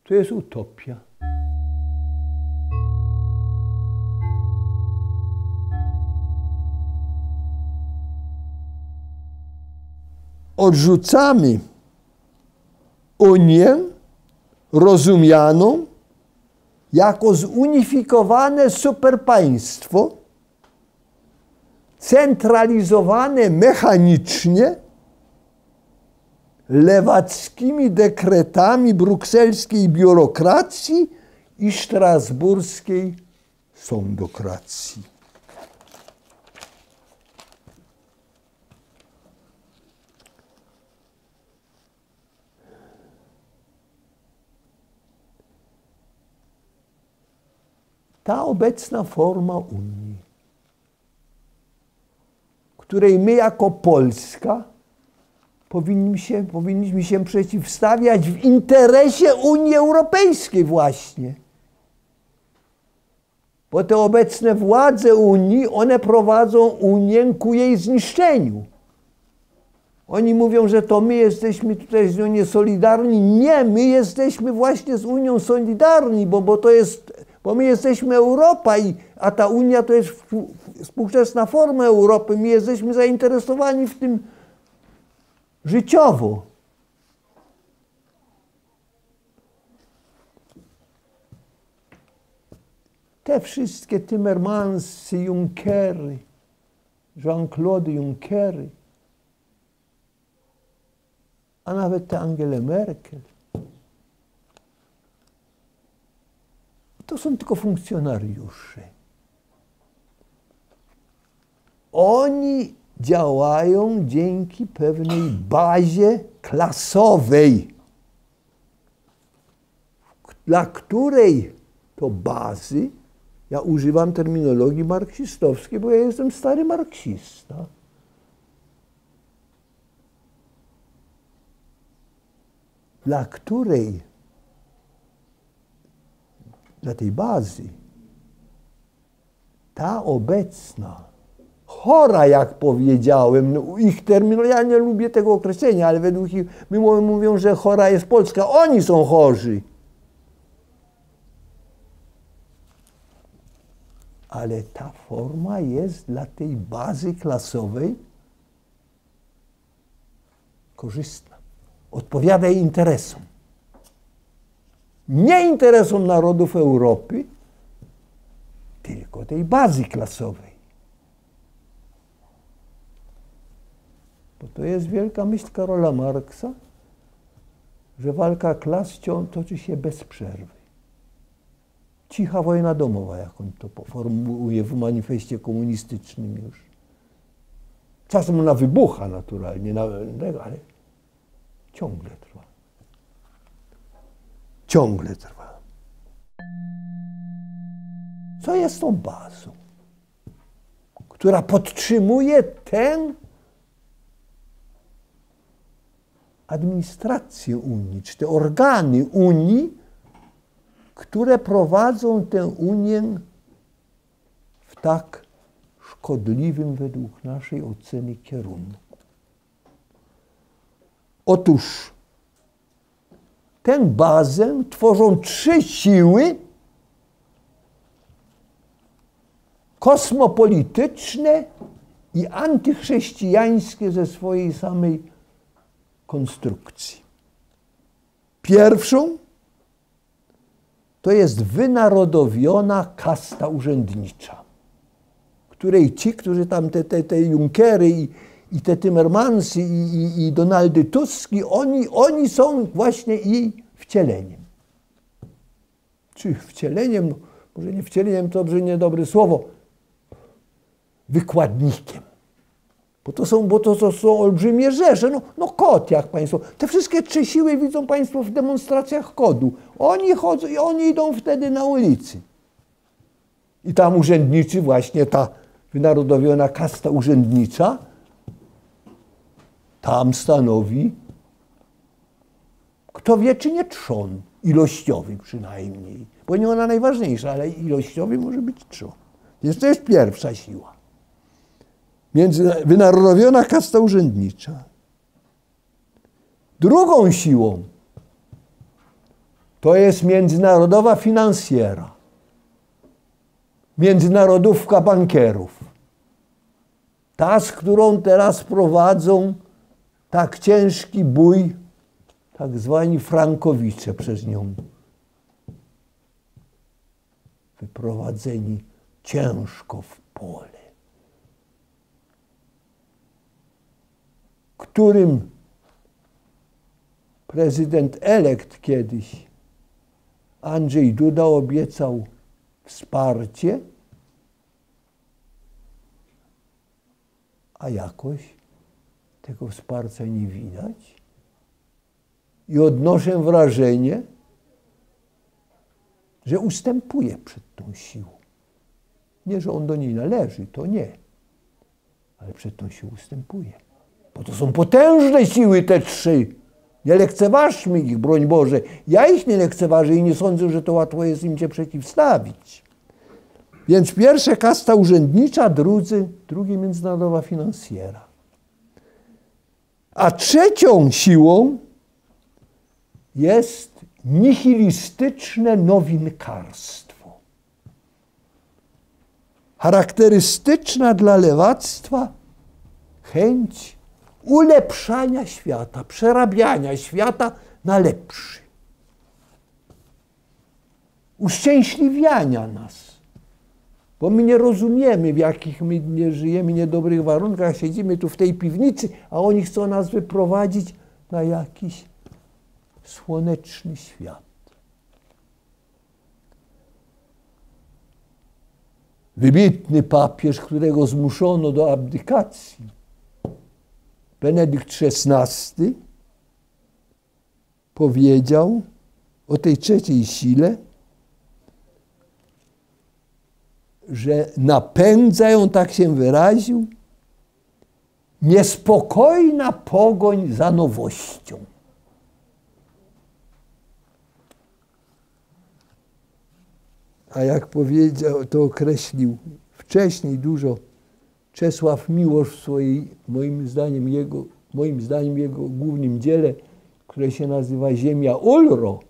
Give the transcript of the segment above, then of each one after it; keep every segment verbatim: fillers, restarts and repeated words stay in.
to jest utopia. Odrzucamy Unię rozumianą jako zunifikowane superpaństwo, centralizowane mechanicznie lewackimi dekretami brukselskiej biurokracji i strasburskiej sądokracji. Ta obecna forma Unii, której my jako Polska powinniśmy się, powinniśmy się przeciwstawiać w interesie Unii Europejskiej właśnie. Bo te obecne władze Unii, one prowadzą Unię ku jej zniszczeniu. Oni mówią, że to my jesteśmy tutaj z nią niesolidarni. Nie, my jesteśmy właśnie z Unią solidarni, bo, bo to jest, bo my jesteśmy Europa, i, a ta Unia to jest współczesna forma Europy. My jesteśmy zainteresowani w tym życiowo. Te wszystkie Timmermansy, Junckery, Jean-Claude Junckery, a nawet te Angela Merkel, to są tylko funkcjonariusze. Oni działają dzięki pewnej bazie klasowej, dla której to bazy, ja używam terminologii marksistowskiej, bo ja jestem stary marksista. Dla której, dla tej bazy, ta obecna, chora, jak powiedziałem, no, ich terminologia, ja nie lubię tego określenia, ale według ich, mimo mówią, że chora jest Polska, oni są chorzy. Ale ta forma jest dla tej bazy klasowej korzystna. Odpowiada jej interesom. Nie interesom narodów Europy, tylko tej bazy klasowej. Bo to jest wielka myśl Karola Marksa, że walka klas toczy się bez przerwy. Cicha wojna domowa, jak on to poformułuje w manifestie komunistycznym już. Czasem ona wybucha naturalnie, ale ciągle trwa. Ciągle trwa. Co jest tą bazą, która podtrzymuje tę administrację Unii, czy te organy Unii, które prowadzą tę Unię w tak szkodliwym według naszej oceny kierunku? Otóż tę bazę tworzą trzy siły kosmopolityczne i antychrześcijańskie ze swojej samej konstrukcji. Pierwszą to jest wynarodowiona kasta urzędnicza, której ci, którzy tam te, te, te Junckery i, i te Timmermansy i, i, i Donaldy Tuski, oni, oni są właśnie jej wcieleniem. Czy wcieleniem, no, może nie wcieleniem, to dobrze niedobre słowo, wykładnikiem. Bo to są, bo to, to są olbrzymie rzesze. No, no kod, jak państwo. Te wszystkie trzy siły widzą państwo w demonstracjach kodu. Oni chodzą i oni idą wtedy na ulicy. I tam urzędniczy, właśnie ta wynarodowiona kasta urzędnicza, tam stanowi, kto wie, czy nie trzon. Ilościowy przynajmniej. Bo nie ona najważniejsza, ale ilościowy może być trzon. Więc to jest pierwsza siła. Między, wynarodowiona kasta urzędnicza. Drugą siłą to jest międzynarodowa finansjera, międzynarodówka bankierów. Ta, z którą teraz prowadzą tak ciężki bój, tak zwani frankowicze przez nią wyprowadzeni ciężko w pole, którym prezydent elekt kiedyś Andrzej Duda obiecał wsparcie, a jakoś tego wsparcia nie widać. I odnoszę wrażenie, że ustępuje przed tą siłą. Nie, że on do niej należy, to nie. Ale przed tą siłą ustępuje. Bo to są potężne siły te trzy. Nie lekceważmy ich, broń Boże. Ja ich nie lekceważę i nie sądzę, że to łatwo jest im się przeciwstawić. Więc pierwsze kasta urzędnicza, drudzy, drugi międzynarodowa finansjera. A trzecią siłą jest nihilistyczne nowinkarstwo. Charakterystyczna dla lewactwa chęć ulepszania świata, przerabiania świata na lepszy. Uszczęśliwiania nas. Bo my nie rozumiemy, w jakich my nie żyjemy, niedobrych warunkach, siedzimy tu w tej piwnicy, a oni chcą nas wyprowadzić na jakiś słoneczny świat. Wybitny papież, którego zmuszono do abdykacji, Benedykt szesnasty, powiedział o tej trzeciej sile, że napędza ją, tak się wyraził, niespokojna pogoń za nowością. A jak powiedział, to określił wcześniej dużo Czesław Miłosz w swojej, moim zdaniem, jego, moim zdaniem jego głównym dziele, które się nazywa Ziemia Ulro.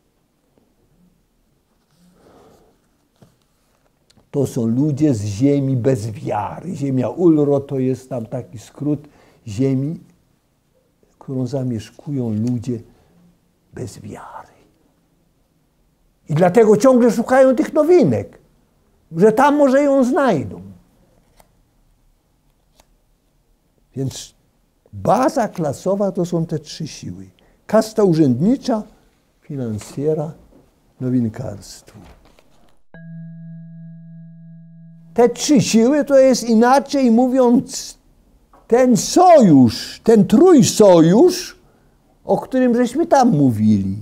To są ludzie z ziemi bez wiary. Ziemia Ulro to jest tam taki skrót ziemi, którą zamieszkują ludzie bez wiary. I dlatego ciągle szukają tych nowinek, że tam może ją znajdą. Więc baza klasowa to są te trzy siły. Kasta urzędnicza, finansjera, nowinkarstwo. Te trzy siły to jest, inaczej mówiąc, ten sojusz, ten trójsojusz, o którym żeśmy tam mówili.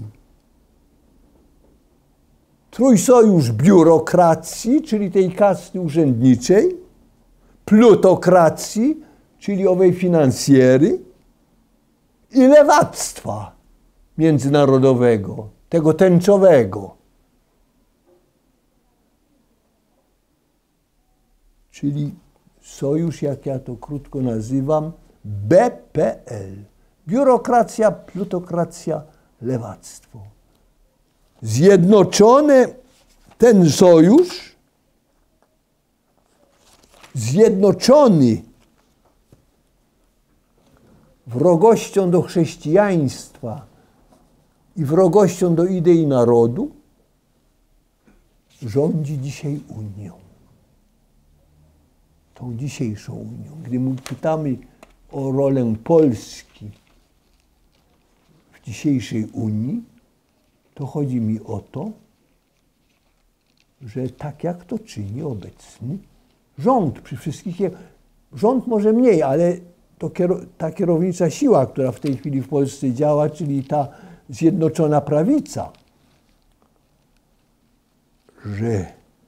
Trójsojusz biurokracji, czyli tej kasty urzędniczej, plutokracji, czyli owej finansjery, i lewactwa międzynarodowego, tego tęczowego. Czyli sojusz, jak ja to krótko nazywam, B P L. Biurokracja, plutokracja, lewactwo. Zjednoczone ten sojusz, zjednoczony wrogością do chrześcijaństwa i wrogością do idei narodu, rządzi dzisiaj Unią. Tą dzisiejszą Unią. Gdy my pytamy o rolę Polski w dzisiejszej Unii, to chodzi mi o to, że tak jak to czyni obecny rząd przy wszystkich, rząd może mniej, ale to ta kierownicza siła, która w tej chwili w Polsce działa, czyli ta Zjednoczona Prawica, że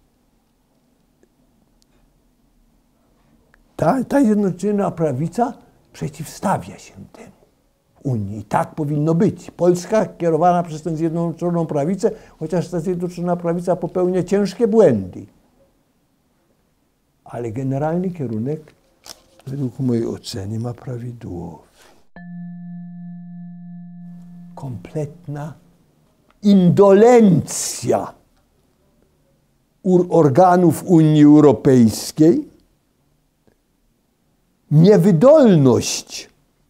ta, ta Zjednoczona Prawica przeciwstawia się temu Unii. I tak powinno być. Polska kierowana przez tę Zjednoczoną Prawicę, chociaż ta Zjednoczona Prawica popełnia ciężkie błędy. Ale generalny kierunek, według mojej oceny, ma prawidłowy. Kompletna indolencja organów Unii Europejskiej, niewydolność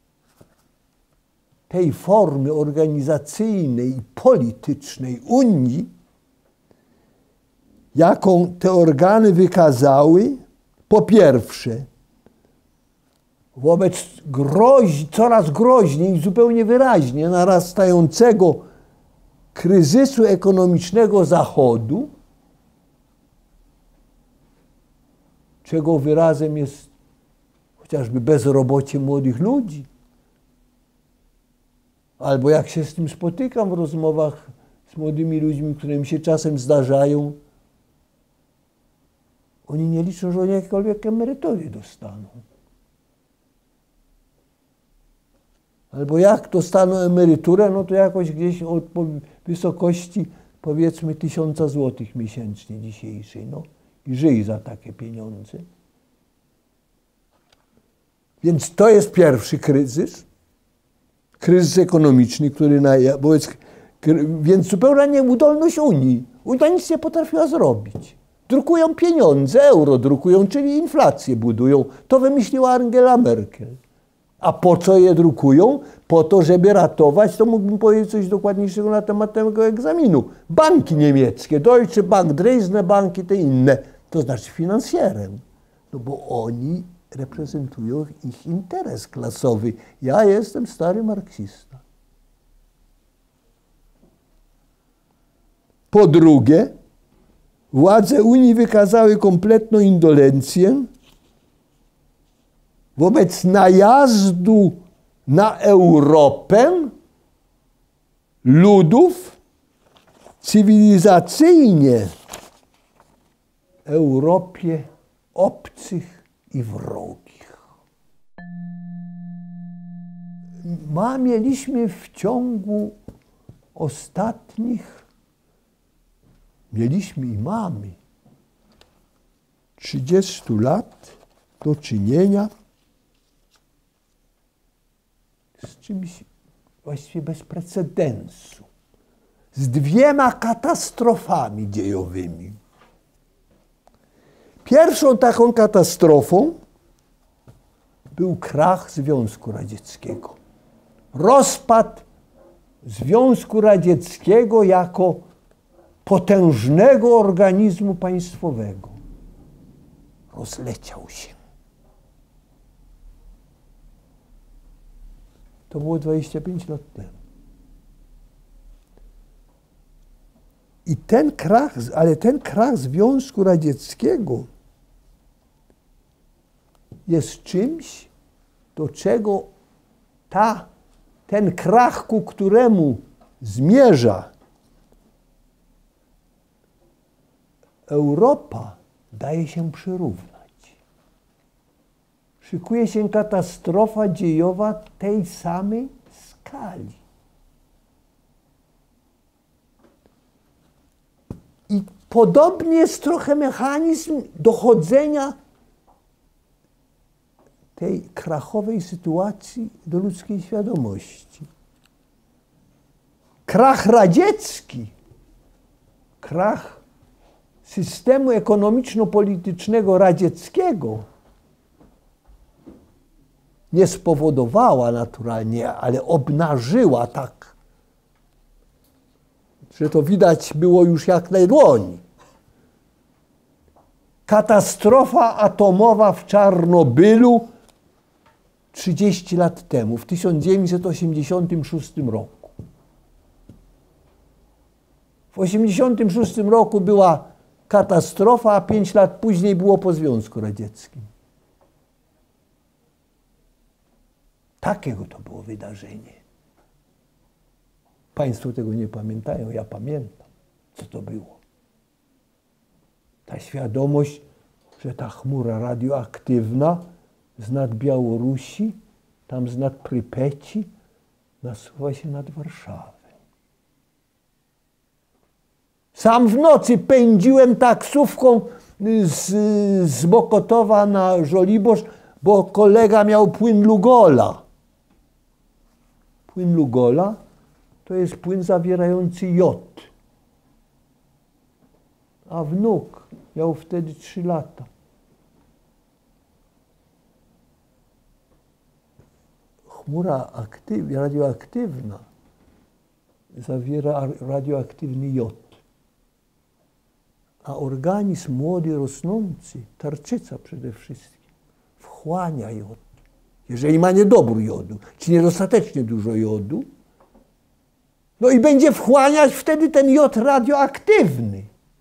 tej formy organizacyjnej i politycznej Unii, jaką te organy wykazały, po pierwsze, wobec groź, coraz groźniej i zupełnie wyraźnie narastającego kryzysu ekonomicznego Zachodu, czego wyrazem jest chociażby bezrobocie młodych ludzi. Albo jak się z tym spotykam w rozmowach z młodymi ludźmi, które mi się czasem zdarzają, oni nie liczą, że oni jakiekolwiek emerytury dostaną. Albo jak dostaną emeryturę, no to jakoś gdzieś od wysokości powiedzmy tysiąca złotych miesięcznie dzisiejszej. No i żyj za takie pieniądze. Więc to jest pierwszy kryzys. Kryzys ekonomiczny, który na, wobec, więc zupełna nieudolność Unii. Unia nic nie potrafiła zrobić. Drukują pieniądze, euro drukują, czyli inflację budują. To wymyśliła Angela Merkel. A po co je drukują? Po to, żeby ratować, to mógłbym powiedzieć coś dokładniejszego na temat tego egzaminu. Banki niemieckie, Deutsche Bank, Dresdner Bank i te inne, to znaczy finansjerem. No bo oni reprezentują ich interes klasowy. Ja jestem stary marksista. Po drugie, władze Unii wykazały kompletną indolencję wobec najazdu na Europę ludów cywilizacyjnie Europie obcych i wrogich. Ma, mieliśmy w ciągu ostatnich, mieliśmy i mamy trzydziestu lat do czynienia z czymś właściwie bez precedensu, z dwiema katastrofami dziejowymi. Pierwszą taką katastrofą był krach Związku Radzieckiego. Rozpad Związku Radzieckiego jako potężnego organizmu państwowego. Rozleciał się. To było dwadzieścia pięć lat temu. I ten krach, ale ten krach Związku Radzieckiego jest czymś, do czego ta, ten krach, ku któremu zmierza Europa, daje się przyrównać. Szykuje się katastrofa dziejowa tej samej skali. I podobnie jest trochę mechanizm dochodzenia tej krachowej sytuacji do ludzkiej świadomości. Krach radziecki, krach systemu ekonomiczno-politycznego radzieckiego nie spowodowała naturalnie, ale obnażyła tak, że to widać było już jak na dłoni. Katastrofa atomowa w Czarnobylu trzydzieści lat temu, w tysiąc dziewięćset osiemdziesiątym szóstym roku. W osiemdziesiątym szóstym roku była katastrofa, a pięć lat później było po Związku Radzieckim. Takiego to było wydarzenie. Państwo tego nie pamiętają, ja pamiętam, co to było. Ta świadomość, że ta chmura radioaktywna z nad Białorusi, tam z nad Prypeci, nasuwa się nad Warszawę. Sam w nocy pędziłem taksówką z, z Mokotowa na Żoliborz, bo kolega miał płyn Lugola. Płyn Lugola to jest płyn zawierający jod. A wnuk miał wtedy trzy lata. Chmura aktyw, radioaktywna zawiera radioaktywny jod. A organizm młody, rosnący, tarczyca przede wszystkim, wchłania jod. Jeżeli ma niedobór jodu, czy niedostatecznie dużo jodu, no i będzie wchłaniać wtedy ten jod radioaktywny.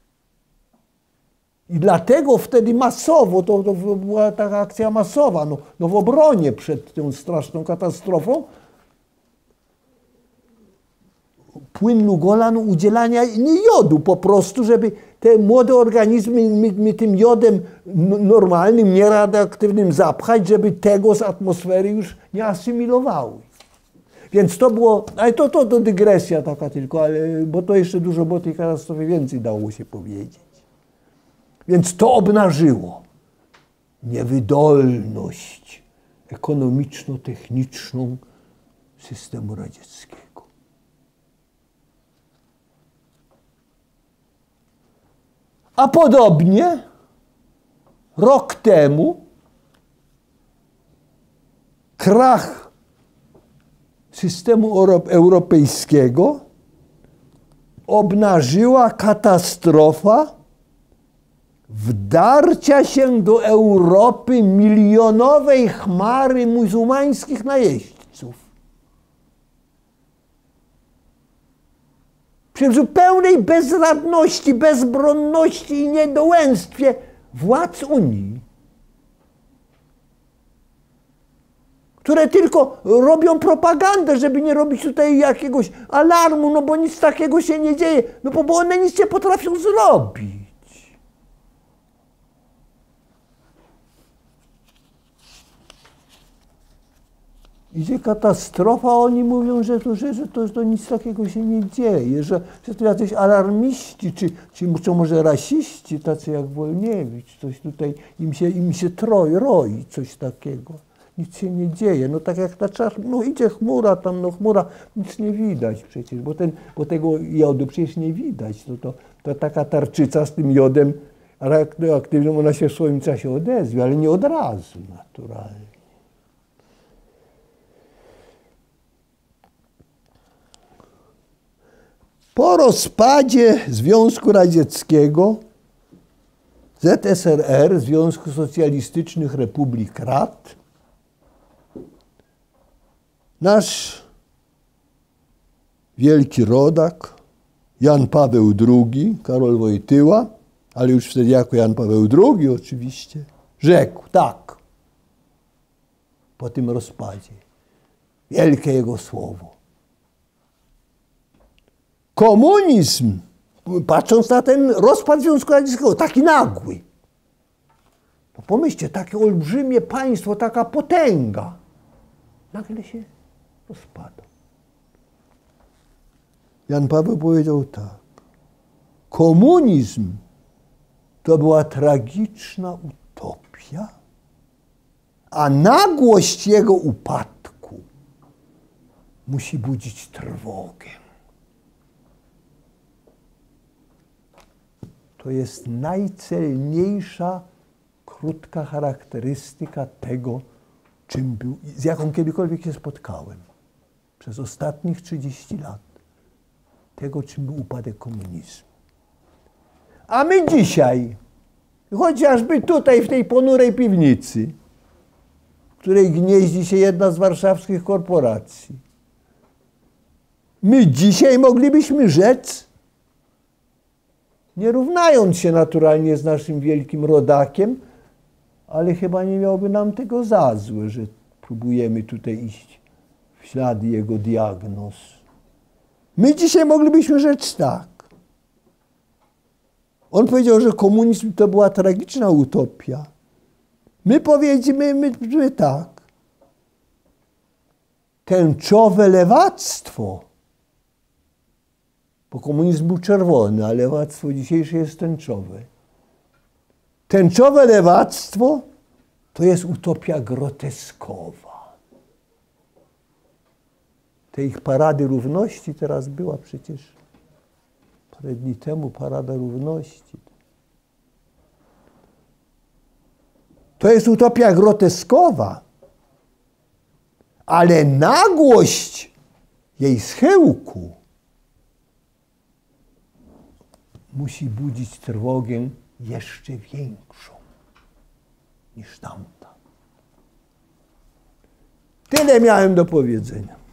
I dlatego wtedy masowo, to, to była taka akcja masowa, no, no w obronie przed tą straszną katastrofą, płyn Lugolanu udzielania nie jodu po prostu, żeby te młode organizmy my, my tym jodem normalnym, nieradioaktywnym zapchać, żeby tego z atmosfery już nie asymilowały. Więc to było, ale to, to, to dygresja taka tylko, ale, bo to jeszcze dużo było tej katastrofy więcej dało się powiedzieć. Więc to obnażyło niewydolność ekonomiczno-techniczną systemu radzieckiego. A podobnie rok temu krach systemu europejskiego obnażyła katastrofa wdarcia się do Europy milionowej chmary muzułmańskich najeźdźców. Przy zupełnej bezradności, bezbronności i niedołęstwie władz Unii, które tylko robią propagandę, żeby nie robić tutaj jakiegoś alarmu, no bo nic takiego się nie dzieje, no bo, bo one nic nie potrafią zrobić. Idzie katastrofa, a oni mówią, że to, że, że, to, że to nic takiego się nie dzieje, że, że to jacyś alarmiści, czy, czy muszą może rasiści, tacy jak Wolniewicz, coś tutaj im się, im się troi, roi, coś takiego. Nic się nie dzieje, no tak jak ta czas, no idzie chmura tam, no chmura, nic nie widać przecież, bo, ten, bo tego jodu przecież nie widać, no to, to taka tarczyca z tym jodem radioaktywnym, ona się w swoim czasie odezwie, ale nie od razu naturalnie. Po rozpadzie Związku Radzieckiego, Z S R R, Związku Socjalistycznych Republik Rad, nasz wielki rodak, Jan Paweł drugi, Karol Wojtyła, ale już wtedy jako Jan Paweł drugi oczywiście, rzekł tak, po tym rozpadzie, wielkie jego słowo. Komunizm, patrząc na ten rozpad Związku Radzieckiego, taki nagły. No pomyślcie, takie olbrzymie państwo, taka potęga, nagle się rozpada. Jan Paweł powiedział tak. Komunizm to była tragiczna utopia, a nagłość jego upadku musi budzić trwogę. To jest najcelniejsza, krótka charakterystyka tego, czym był, z jaką kiedykolwiek się spotkałem przez ostatnich trzydzieści lat. Tego, czym był upadek komunizmu. A my dzisiaj, chociażby tutaj w tej ponurej piwnicy, w której gnieździ się jedna z warszawskich korporacji, my dzisiaj moglibyśmy rzec, nie równając się naturalnie z naszym wielkim rodakiem, ale chyba nie miałby nam tego za złe, że próbujemy tutaj iść w ślady jego diagnoz. My dzisiaj moglibyśmy rzec tak. On powiedział, że komunizm to była tragiczna utopia. My powiedzmy my, my tak. Tęczowe lewactwo, bo komunizm był czerwony, a lewactwo dzisiejsze jest tęczowe. Tęczowe lewactwo to jest utopia groteskowa. Te ich parady równości teraz była przecież parę dni temu parada równości. To jest utopia groteskowa, ale nagłość jej schyłku musi budzić trwogę jeszcze większą niż tamta. Tyle miałem do powiedzenia.